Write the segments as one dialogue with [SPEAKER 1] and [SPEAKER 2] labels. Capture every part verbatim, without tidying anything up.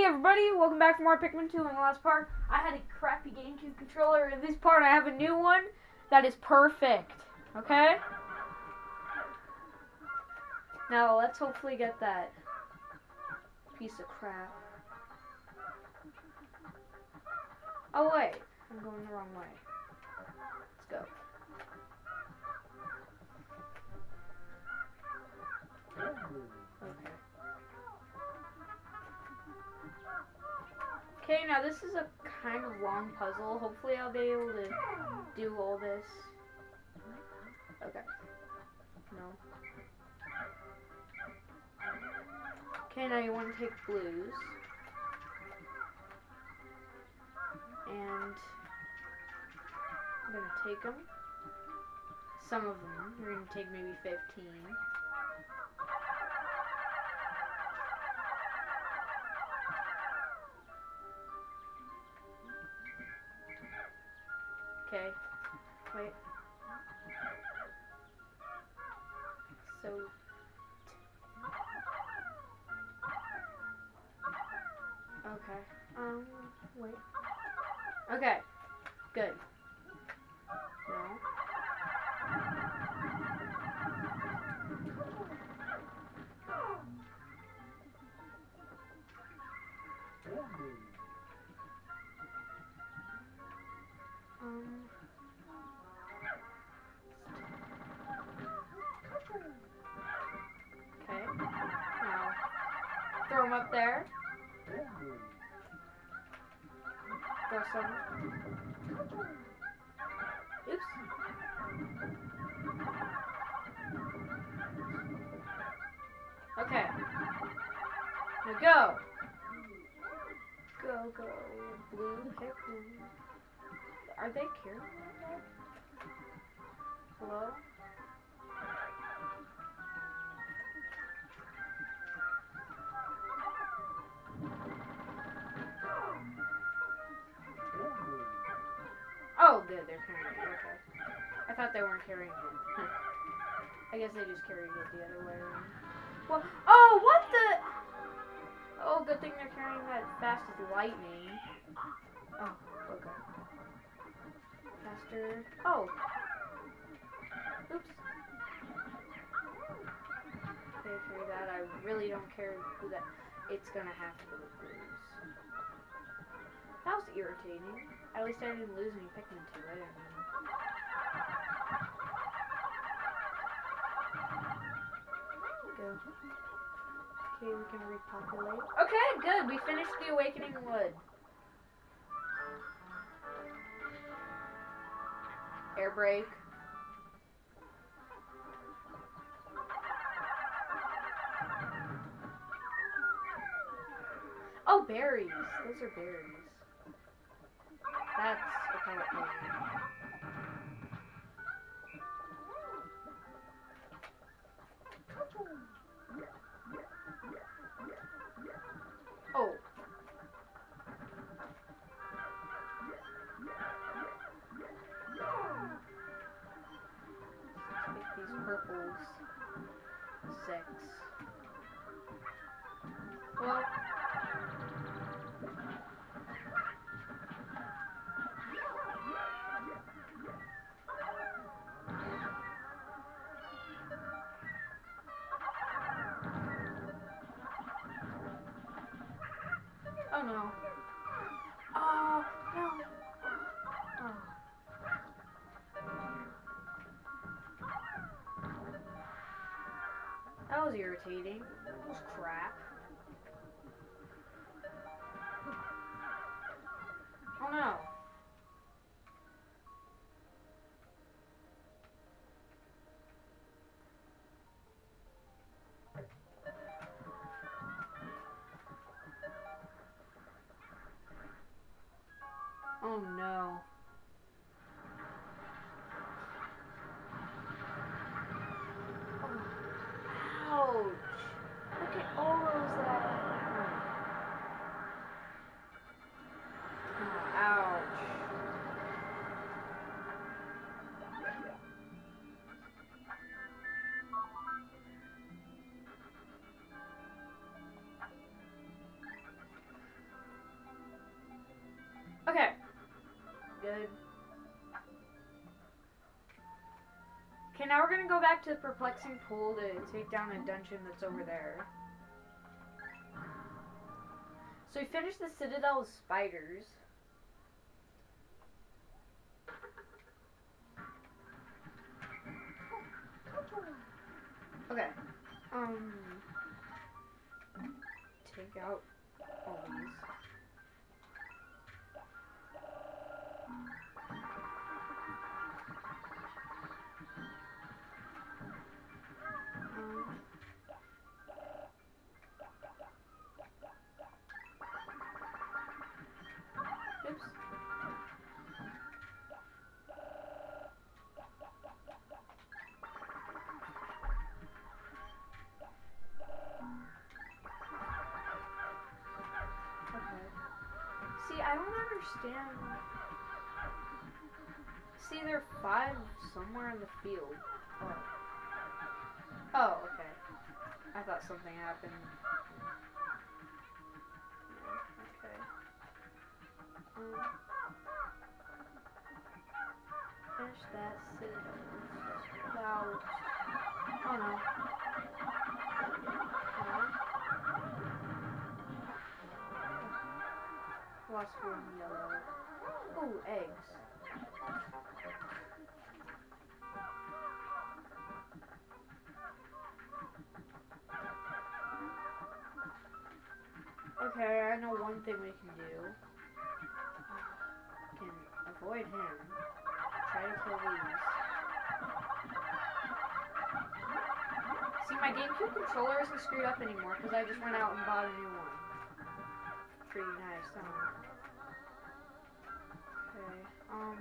[SPEAKER 1] everybody, welcome back for more Pikmin two. In the last part, I had a crappy GameCube controller. In this part, I have a new one that is perfect. Okay? Now, let's hopefully get that piece of crap. Oh, wait. I'm going the wrong way. Let's go. Okay. Okay, now this is a kind of long puzzle. Hopefully I'll be able to do all this. Okay. No. Okay, now you want to take blues. And I'm going to take them. Some of them. You're going to take maybe fifteen. Okay, wait. So, okay, um, wait. Okay, good. No. Um. Okay. Now, throw them up there. Throw some. Oops. Okay. Now go. Go, go. Blue Pikmin. Are they carrying that? Hello? Oh, good, they're carrying it. Okay. I thought they weren't carrying it. I guess they just carried it the other way around. Well, oh, what the? Oh, good thing they're carrying that fast as lightning. Oh, okay. Faster. Oh. Oops. Okay, carry that. I really don't care who that. It's gonna have to go with blues. That was irritating. At least I didn't lose any Pikmin to it. I mean. Go. Okay, we can repopulate. Okay, good. We finished the Awakening Wood. Air brake. Oh, berries. Those are berries. That's okay. Oh. Take these purples. Six. Well. Oh no. Oh no. Oh. That was irritating. That was crap. Oh no. Oh no. Oh. Ouch. Look at all good. Okay, now we're gonna go back to the perplexing pool to take down a dungeon that's over there. So we finished the Citadel of Spiders. Okay. Um. Take out all these. Um. Oops. See, I don't understand. See, there are five somewhere in the field. Oh. Oh, okay. I thought something happened. Okay. Um. Finish that citadel. Without. Oh no. Lost one yellow. Ooh, eggs. Okay, I know one thing we can do. We can avoid him. Try to kill these. See, my GameCube controller isn't screwed up anymore because I just went out and bought a new one. Pretty nice, huh? Okay, um...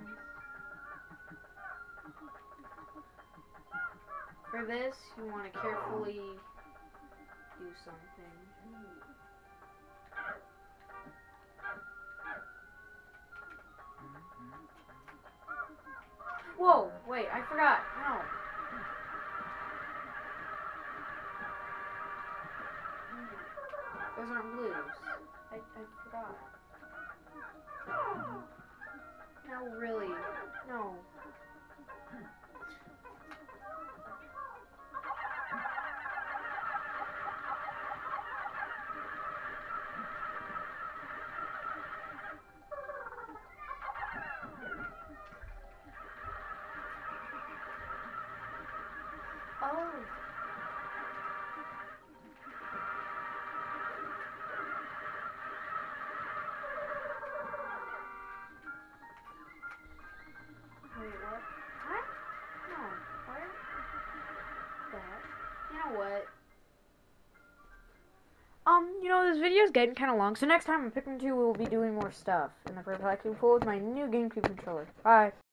[SPEAKER 1] for this, you want to carefully do something. Whoa, wait, I forgot. No. Those aren't blues. I, I forgot. No, really. No. Oh. Wait, what? What? No. Where? That? You know what? Um, you know, this video is getting kind of long, so next time on Pikmin two, we'll be doing more stuff in the Perplexing Pool with my new GameCube controller. Bye.